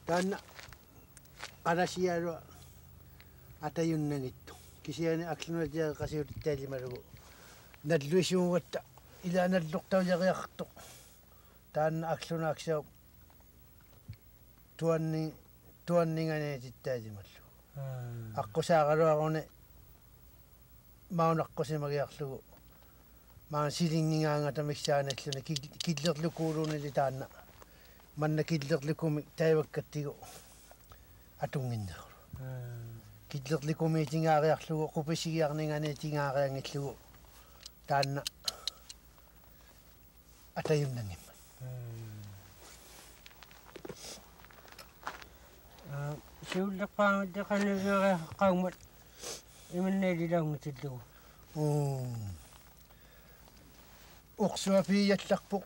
Taanna qarasialu atayunnangittu kisiani aklunatiaga qasiutittaalimalugu nalluisuugatta ila nallortaujariartu taanna aklunaaksau tuanninganiatittaalimallu аққусаагалуаруни маунаққусимагиарлугу маан силингингаанга тамиксааналлуни киллерлукуулуунили таанна манна киллерлукуми таиваккаттигу атунгиннеру киллерлукуми тингаариарлугу қуписигиарнингани тингаариангиллугу таанна атаюннангимма сиуллерпааматтеқаннигериаққаумат иманнаилилаунгитиллугу оқсуа пиялларпу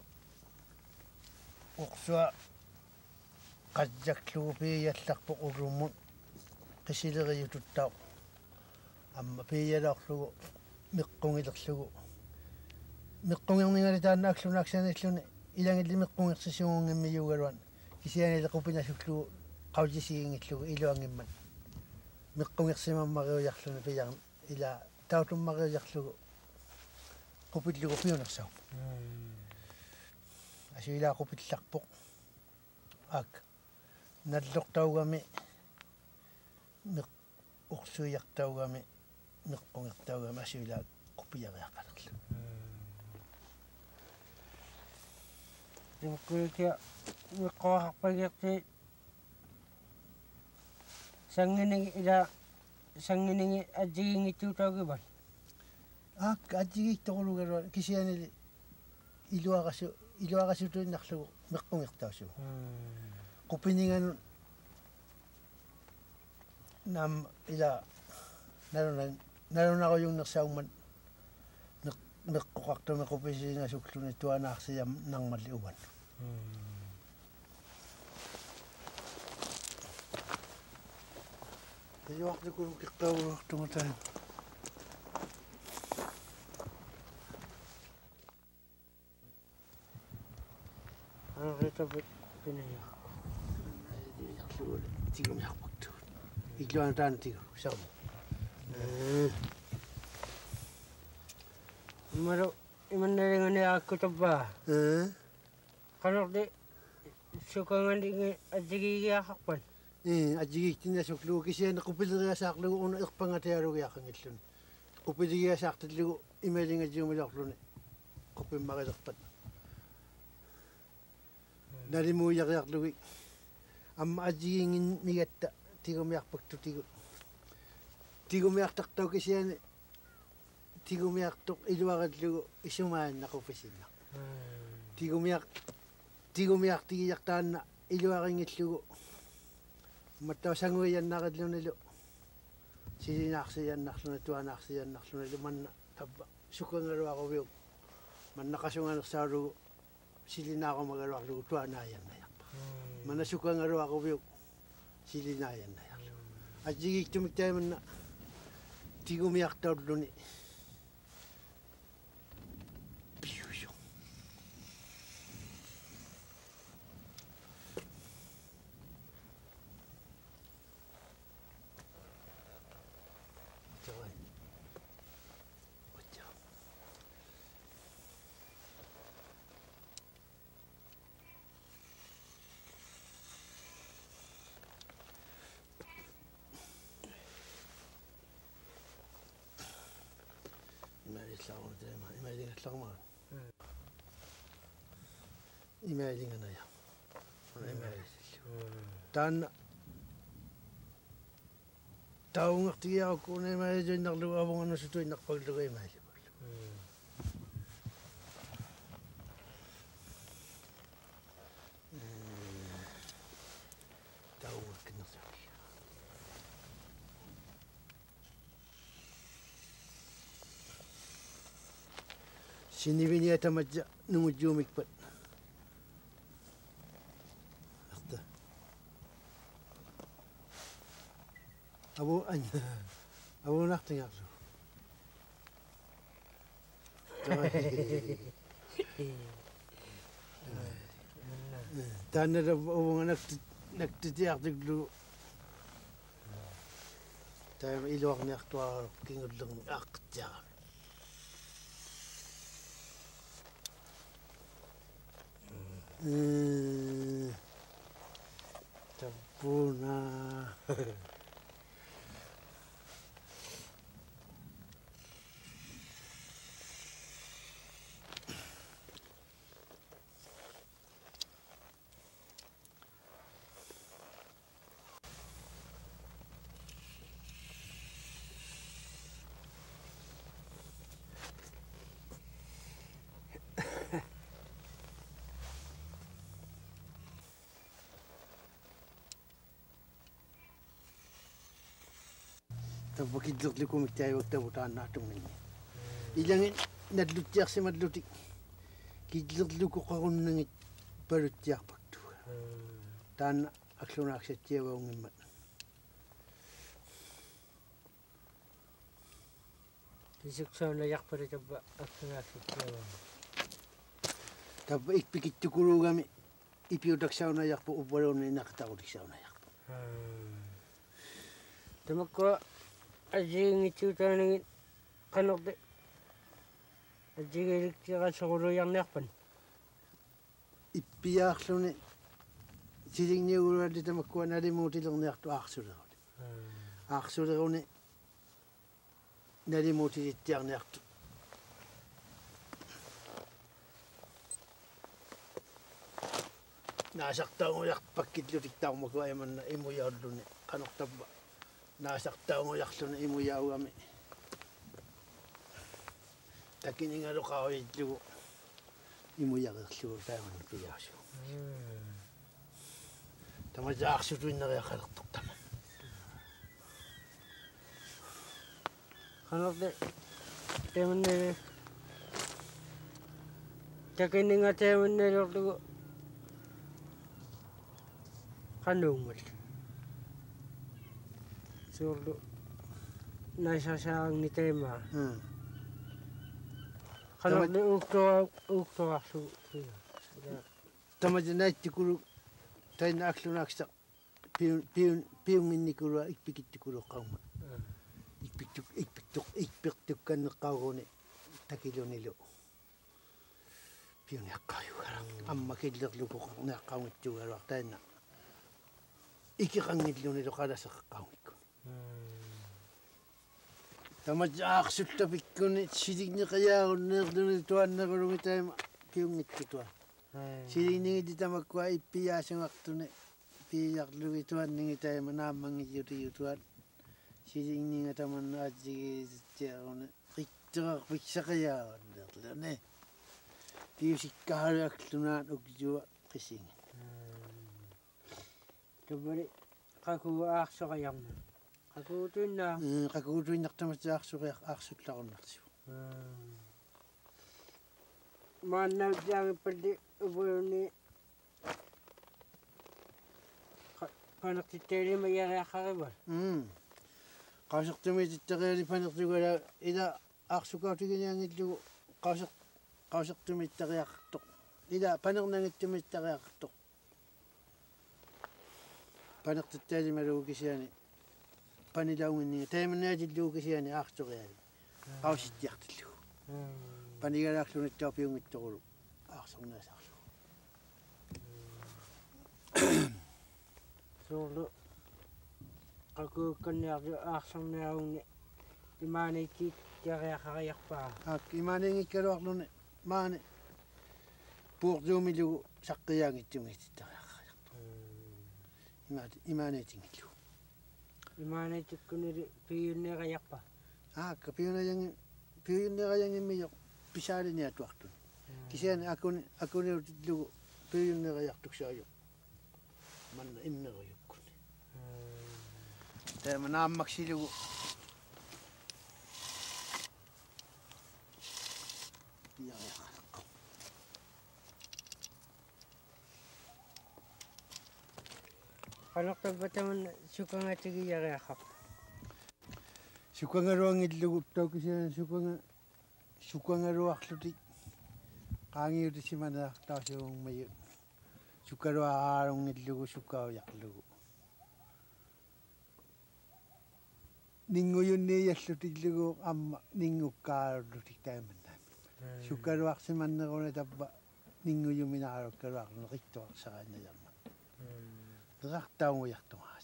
оқсуа qajjakluu piiyallarpu ulummun qisilerijututtaa amma piiyalorlugu miqqungilerlugu miqqungerningari taanna aklunaaksanilluni ilangilli miqqungersisuungimmijugaluan kisianile qupinasuklugu qaujisiingillugu iluangimman miqqungersimammarujarluni piyarn ila tautummarujarlugu qupillugu piunersau asila qupillarpu ak nallortaugami uqsuiartaugami meqqungertaugami asila qupiariaqalerlu timkuikia meqqoarpagiarti sanginigi ila sanginigi ajigiingittuutaugival ak ajigittoqulugaluan kisianili iluaqasutuinnarlugu meqqungertausugu qupininganun nam ila nalunarujunnersaumman meqqoqartumi qupisiingasukkluni tuanaarsiam narmalli uvan iluartukulu kiqqauruartumataan Arretabut pinaya. Tigum yakpaktu. Ikluan tan tigu saum. Maro imannaringani aku tabba. Kalau di sukangan di ajigi akpan. Ajigi tinna suklu kisian qupilriga saaqlu una iqpangatearugu yaqangillun. Qupiliga saaqtillu imelinga jumilaqluni. Qupimmaqilerpat. Nalimuujariarlugi amma ajiingin migatta tigumiarpaktu tigumiartartau kisiani tigumiartuq iluarillugu isumaannaquppisinna tigumiartigiartaanna iluaringillugu mattausanguiannarillunilu silinaarsiannarluna tuanaarsiannarlunilu manna tabba sukangaluaruviu manna qasunganersaulugu silinaarumaгаluарлугу туанааяннаярпа манасукангалуарувиу силинааяннаярлу ажигиктумик таиманна тигумиартауллуни пиусо тавай отя имаилинганая таанна таунгартигиаруккуна имаилиннерлугу авунганнусутуиннарпаглугу имаилипаллу таунгаккиннерсуки синивиниатамаджа нунгуджуумикпат Abu nachtingarlu. Tanna abunganak nagtitiartiglu taim iluarniartuar kingullung aqtiara tapuna tapakidlerlikum ittaayuattavuutaannaartuminni ilangin nalluttiarsimallutik kidlerlukoqarunnangit paluttiarpaktuga taanna aqlunaaksattiavaungimmat Isuksaunayarpala tabba aksunaaksittiavaa. tappa ikpikittukuluugami ipiutaksaunayarpu uppaluunni inaqtaruliksaunayarpu Tamakkua asiingitsuutaanangit qanorti asigiliktiqassorulujarniarpan. ippiaarluni siligniugulualli tamakkua nalimuutilerniartu aarsuleruli aarsuleruni nalimuutilittiarniartu naasartaunguyarpakkitlutiktaarmakua imanna imujaalluni qanortappa naasartaunguyarluni imujaugami takiningaluqaruitlugu imujagerlugu taamanni piaasu tamajaarsutuinneriaqalertuq tama Qanorti teemanne takininga teemannelorlugu qanuungal suurlu naisasaaangni teemaa qanorti uuktuarlu tamajanaittikulu tainna aqlunaaqsa piunginnikulua ikpikittikuluqqauma ikpirtukkanneqqauguni takilunilu piuniaqqaayugara amma killerlukoqarniaqqaungitsugaluar tainna ikiqangillunilu qalaseqqaungikku tamajaaqsuttapikkuni siligniqajaarunneerluni tuannerulungi taima piungittutua silignigitti tamakkua ippiyaasungaqtuni piijarlugi tuanningi taima naammangiyutiutuat siligninga tamanna atsigiitiaruni qitterarpiksaqajaarunneerluni piusikkahaluaqlunaat ukjua qisingi Tabari qakuu aarsoqajarma qakuutuinnaa qakuutuinnartamatsaarsuqiaq aarsullarunnarsiu maannautsiaangippalli upulunni qanertitteelima yariaqqarivat qausertumititteriali panertugala ila aarsukautigiниангилluгу qausertumitteriaqartoq ila panernangittumitteriaqartoq panertittaalimalugu kisiani panilaunginninga taimannaatilluu kisiani aartoriali qausittiartillugu panigalaaklunittuarpiungittorulu aarsornaasarlu suurlu qakuukkanniarlu aarsorniarungi imaaniittiit yariaqariarpaa imaaniingikkaluarluni maani puurtuumilugu saqqiyaangittumiititteriaqariartu imaaniitingillugu imaaniitikkunili piyunniqajarpa aakka piyunniqajangimmiyo pisaaliniatuartun kisiani akuniutillugu piyunniqajartuksaaju manna immeruyukkuni taima naammaksilugu qanortappatamanna sukangatigiyariaqaq sukangaluangillugu taukisiani sukangaluarlutik qaangiutisimanaartaasiungmayu Sukaruaarungillugu sukaujaqlugu. Ninguyunniiallutillugu amma ningukkaarutik taimannaami. Sukaruaqsimanneruna tappa ninguyuminaarukkaaruaqlu qittuaqsaraannajarman. Qeqartaunguyartumaas.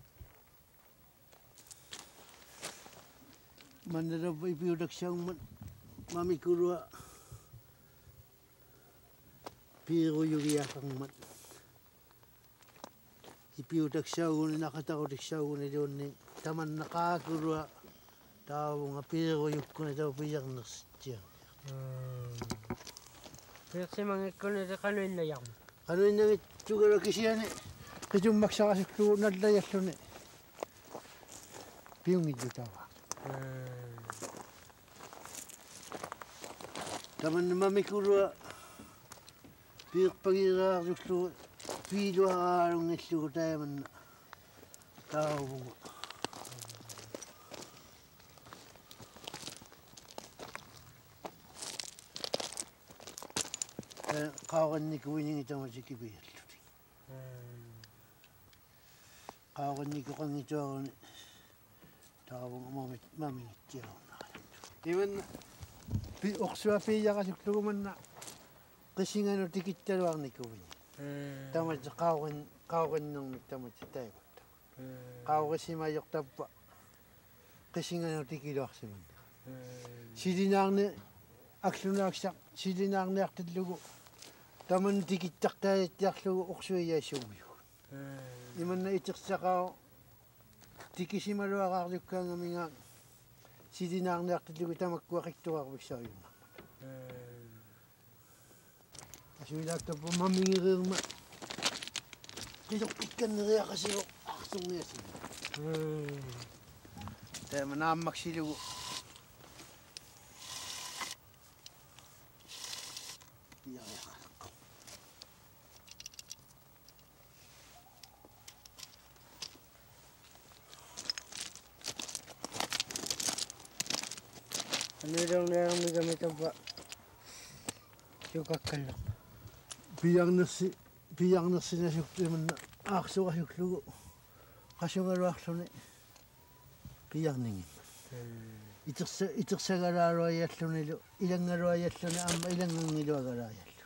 Mannerappa ipiutaksiaumman mamikulua piiruyugiaqarman. Ipiutaksiauguni naqatarutiksauguni luunni tamannaqaakulua taavunga piiruyukkuna taupiarnersittia. Pirsimangikkunni qanuinnajaqma. Qanuinnagit sukalakisiani qitummaksaqasuklugu nallayalluni piungillutava. Tamanna mamikulua piirpagiraaruklugu piiluaraalungillugu taimanna taavunga. Qaaqannikuiningi tamasikipialluti. Qaaqannikuqangituaruni taavunga mamingittiarunnaaqallu. Imanna oqsua piiyaqasuklugu manna qisinganu tikittaluarnikuini. Tamasi qaaqannermik tamasi taivutta. Qaaqisimajoqtappa qisinganu tikiluarsimanna. Silinaarni aklunaaksaq silinaarniartillugu taman tikittaqtaajattiarlugu oqsuiyaassuumiu. Imanna itersaqao tikisimaluaqaarlukkaangaminga silinaarniartillugu tamakkuaqittuqarviksaajunnaarmat. Asuilaattappa mamingiriirma qisoqqikkaneriaqasigo arsungiasima. Taama naammaksilugu Anurang sukakkalluq. Piarnersinasuktimanna aarsuqasuklugu qasungaluarluni piarningim. Itersagaluaruayallunilu ilangaluayalluni amma ilangangiluagalaajallu.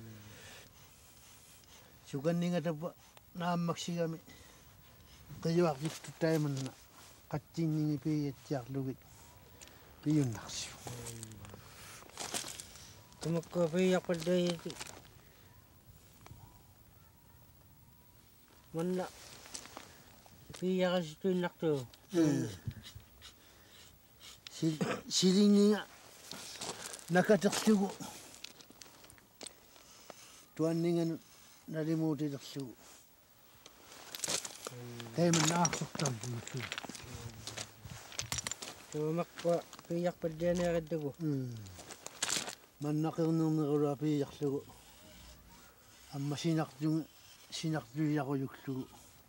Sukanningatappa naammaksigami qijuaqittu taimanna qattiinningi piiyattiarlugit piyunnarsiu. Tumakku piiyaqpaddaiti manna piiyaqasituinnartuu. Silinginga nakatersugu tuanningan nalimuutilersugu. Taimanna aarsortarlugu. Tumakku piiyaqpaddaaniaqattagu. Mannaqirnernerulua piiyarlugu amma sinartuiyaquyuklugu.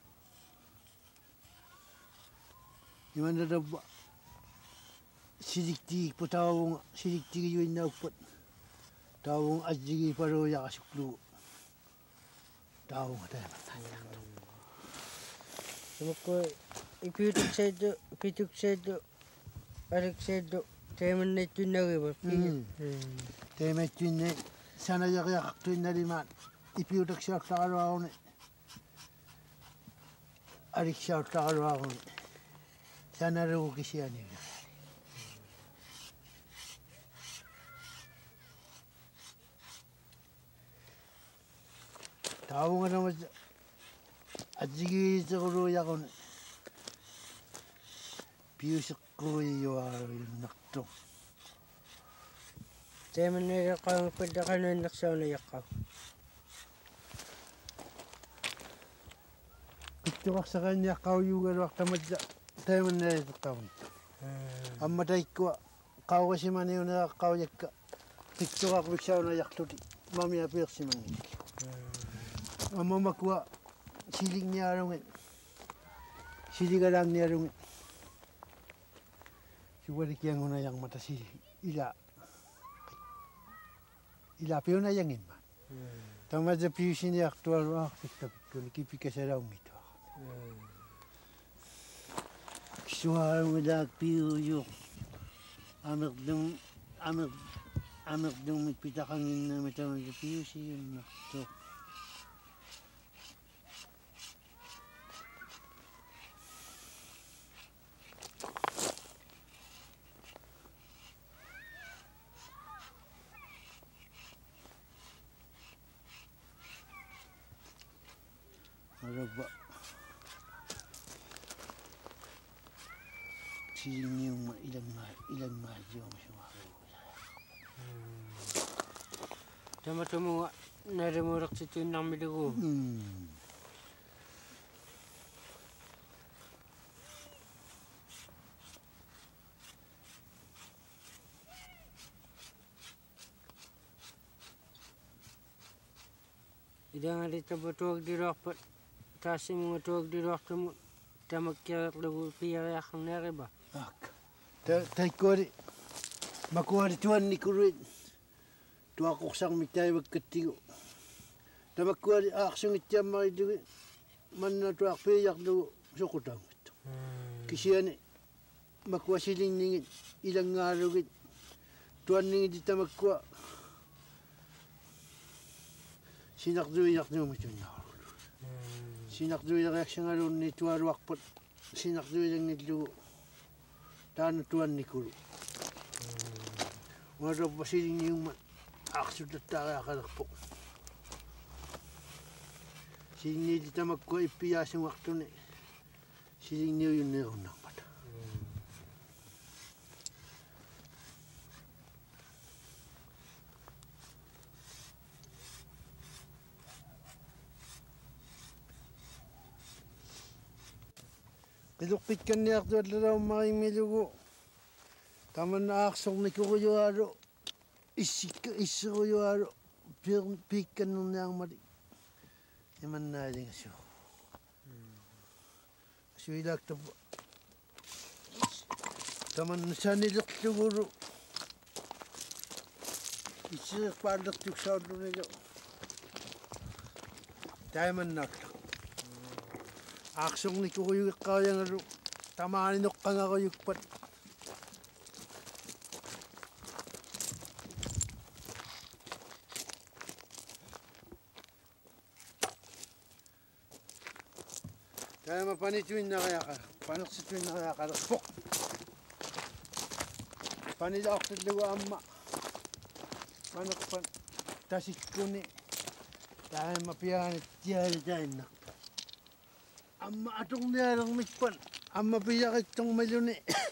Imanna tappa siliktigikpa taavunga siliktigiyuinnauppat taavunga assigiipaluujaqasuklugu taavunga taimannaajaqtu. Tumakku pitukseetu alikseetu taimannaittuinnagiva. Taimaittuinne sanajariaqartuinnalimaat ipiutaksiarlaqaluaruni aliksiarlaqaluaruni sanalugu kisianiga. Taavunga tamas assigiiteruluujaquni piuseqquiyuaruyunnartu. Taimannaaqaangappadda qanuinnarsaunajaqqa. Qittuqarsaqaanniaqqaujuugaluartamatsa taimannaajaqqaun. Amma taikkua qauqasimaniuneaqqaujakka qittuqarviksaunajaqluti mamia piirsimangit. Amma makua siligniarungit siligalaanniarungit suwalikiangunajaqmata ila piunajangimma Tamaja piusini aktual pikun kipika saraumito. Suara muda piu yo. Amek dum pitakangin na tamaja piusi nakto. Araba sini ilang majo semua. Tama narimurak si tuin nang milugo. Idang alita batuag di rock kasi mga tuag di rock tamakkirat lagu piyak ang nariba. Taikori makuari tuan ni kuruit. Tua koksang mitai waketigo. Tamakkuari aksung itjam maridu manna tua piyak lagu sokutang. Kisiane makua siling ningit ilang ngarugit. Tuan ningit tamakua sinakdui macam ni. Sinakdui reaction alun ni tuan wakpot. Sinakdui yang ni lu tan tuan ni kuru. Walau pasiling ni umat aksu tetara kalakpo. Siling ni tamakua ipiasang waktu ni. Siling ni yun ni unang mata. Kilukpit kan niya akto at laraw making milugo. Taman na aksong ni kukuyo isukuyo aro. Pikan nung niyang mali. Yaman na rin siya. Suilak to po. Taman na siya nilok siguro. Isiyak palak tuk sa ulo nilo. Taman naklak. Aksong ni kukuyo kaya nga ro. Tamaninok ka nga kayo pat. Kaya mapanituin na kaya ka. Panaksituin na kaya ka. Pok! Panilak sa liwa amma. Panakpan. Tasik ko ni. Kaya mapiyanit. Tiyari tayo na. Amma atong niyalang mikpan. Amma piyak itong maluni.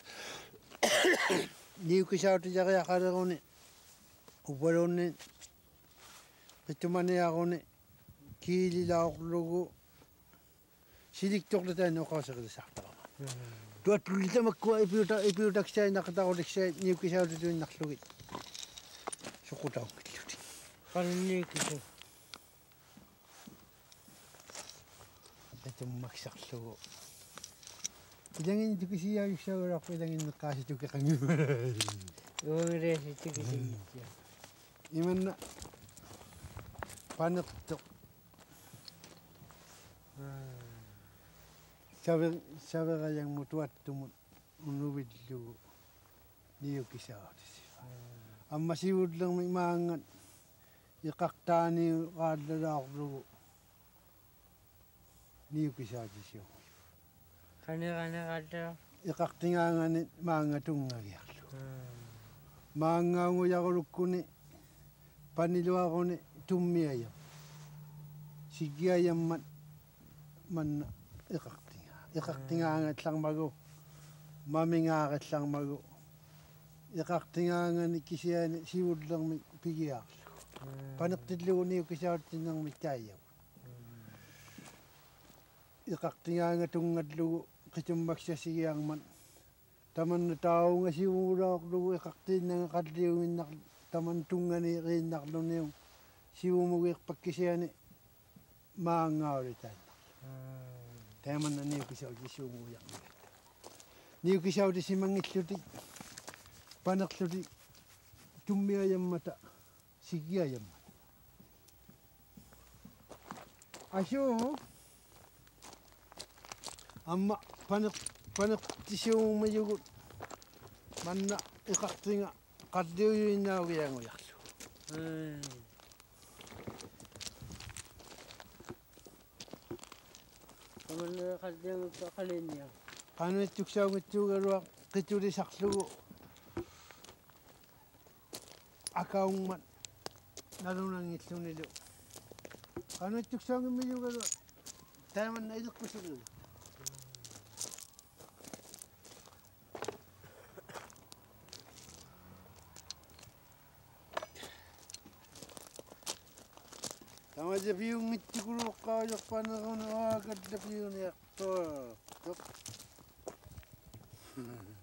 Niyo kisaw ti kaya kada ko ni. Upalo ni. Pitumani ako ni. Kilila ako lugo. Silik tok na tayo nakasa kada sakta ka. Tuat pulita magkuha ipiutak siya nakatakolik siya. Niyo kisaw ti tuwing naklugit. Sukutaw kitluti. Karinig ito. Ito maksak lugo. Ilangin ito kasi yung siya wala ko ilangin nakasi ito kakangin. Yung resi ito kasi siya. Iman na. Panak ito. Sabi kayang mutuat tumut. Unubid lugo. Niyo kisa ako. Ang masiwod lang may maangat. Ikakta niyo kadala ako lugo. Niyo kisa ako siya. Kana kada. Ikaktingangan ni mga tungariyak. Mga nguya ko lukko ni. Panilwa ko ni tumiyaya. Sigiyaya man ikaktinga. Ikaktingangan lang mago. Mamingakat lang mago. Ikaktingangan ni kisya ni siwod lang may pigiyak. Panaktidlo niyo kisya ng mitayaw. Ikaktingangan tungadlo. Kitumbak siya siyang man. Taman na tao nga siwura ko ikaktin nga kadliwin na taman tunga ni rin naklo niyo. Siwumugik pagkisya ni mga ulitan. Taman na niyo kisaw di siwumuyak. Niyo kisaw di si mangitluti. Panakluti. Tumiyayang mata. Sigiyayang mata. Asu amma panek tisiu mayugut manna ikaktinga kaddiu inaugiangu yaksu. Kaman kadang kalinya. Kanu tuksa ngitugaruak kituri saklu akaungman narunang itunido. Kanu tuksa ngimiyugaruak taman na ilok kusugu. Tama aja biung ngituguru kajak panahon agad na biung yakto.